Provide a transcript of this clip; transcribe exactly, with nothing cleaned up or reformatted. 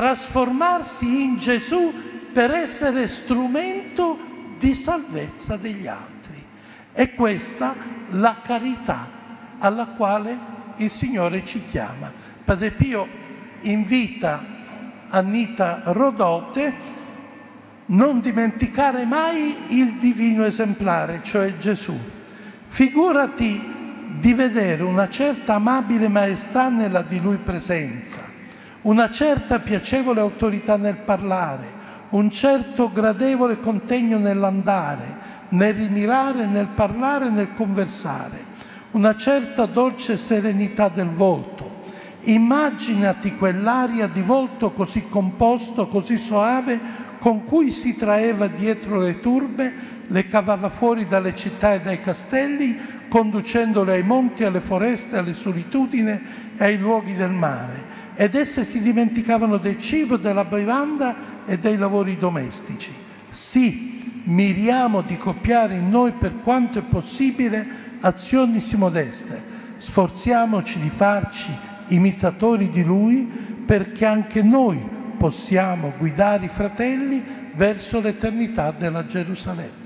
trasformarsi in Gesù per essere strumento di salvezza degli altri. È questa la carità alla quale il Signore ci chiama. Padre Pio invita Annita Rodotè non dimenticare mai il divino esemplare, cioè Gesù. Figurati di vedere una certa amabile maestà nella di Lui presenza, una certa piacevole autorità nel parlare, un certo gradevole contegno nell'andare, nel rimirare, nel parlare, nel conversare, una certa dolce serenità del volto. Immaginati quell'aria di volto così composto, così soave, con cui si traeva dietro le turbe, le cavava fuori dalle città e dai castelli, conducendole ai monti, alle foreste, alle solitudini e ai luoghi del mare. Ed esse si dimenticavano del cibo, della bevanda e dei lavori domestici. Sì, miriamo di copiare in noi, per quanto è possibile, azioni sì modeste. Sforziamoci di farci imitatori di Lui, perché anche noi possiamo guidare i fratelli verso l'eternità della Gerusalemme.